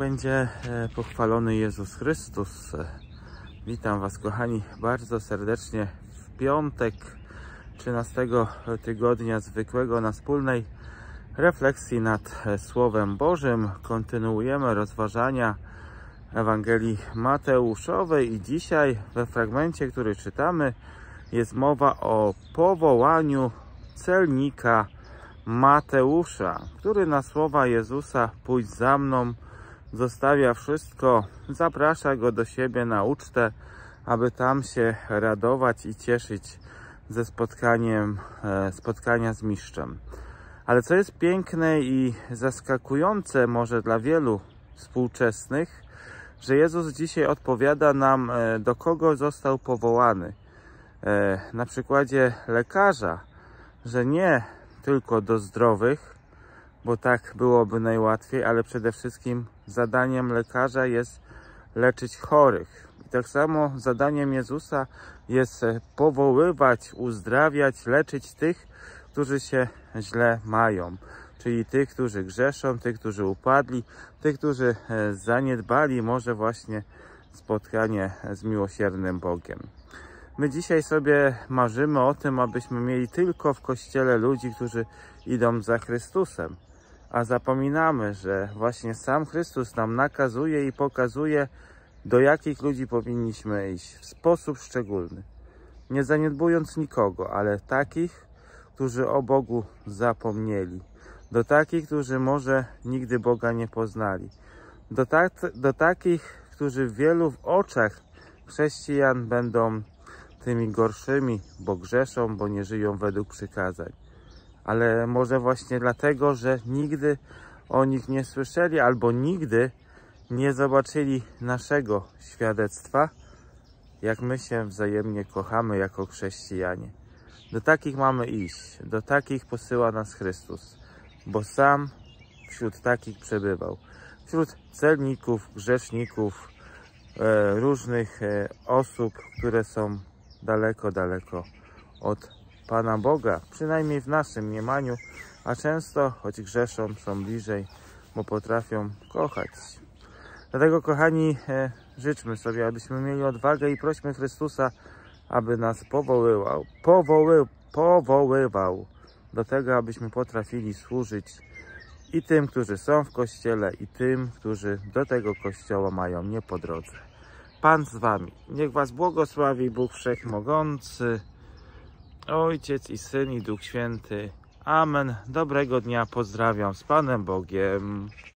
będzie pochwalony Jezus Chrystus. Witam Was, kochani, bardzo serdecznie w piątek 13 tygodnia zwykłego na wspólnej refleksji nad Słowem Bożym. Kontynuujemy rozważania Ewangelii Mateuszowej i dzisiaj we fragmencie, który czytamy, jest mowa o powołaniu celnika Mateusza, który na słowa Jezusa "pójdź za mną" zostawia wszystko, zaprasza go do siebie na ucztę, aby tam się radować i cieszyć ze spotkania z mistrzem. Ale co jest piękne i zaskakujące może dla wielu współczesnych, że Jezus dzisiaj odpowiada nam, do kogo został powołany. Na przykładzie lekarza, że nie tylko do zdrowych, bo tak byłoby najłatwiej, ale przede wszystkim zadaniem lekarza jest leczyć chorych. I tak samo zadaniem Jezusa jest powoływać, uzdrawiać, leczyć tych, którzy się źle mają. Czyli tych, którzy grzeszą, tych, którzy upadli, tych, którzy zaniedbali może właśnie spotkanie z miłosiernym Bogiem. My dzisiaj sobie marzymy o tym, abyśmy mieli tylko w Kościele ludzi, którzy idą za Chrystusem. A zapominamy, że właśnie sam Chrystus nam nakazuje i pokazuje, do jakich ludzi powinniśmy iść w sposób szczególny. Nie zaniedbując nikogo, ale takich, którzy o Bogu zapomnieli. Do takich, którzy może nigdy Boga nie poznali. Do takich, którzy w wielu oczach chrześcijan będą tymi gorszymi, bo grzeszą, bo nie żyją według przykazań. Ale może właśnie dlatego, że nigdy o nich nie słyszeli albo nigdy nie zobaczyli naszego świadectwa, jak my się wzajemnie kochamy jako chrześcijanie. Do takich mamy iść, do takich posyła nas Chrystus, bo sam wśród takich przebywał. Wśród celników, grzeszników, różnych osób, które są daleko, daleko od Pana Boga, przynajmniej w naszym mniemaniu, a często, choć grzeszą, są bliżej, bo potrafią kochać. Dlatego, kochani, życzmy sobie, abyśmy mieli odwagę i prośmy Chrystusa, aby nas powoływał do tego, abyśmy potrafili służyć i tym, którzy są w Kościele, i tym, którzy do tego Kościoła mają nie po drodze. Pan z Wami. Niech Was błogosławi Bóg Wszechmogący, Ojciec i Syn i Duch Święty. Amen. Dobrego dnia. Pozdrawiam z Panem Bogiem.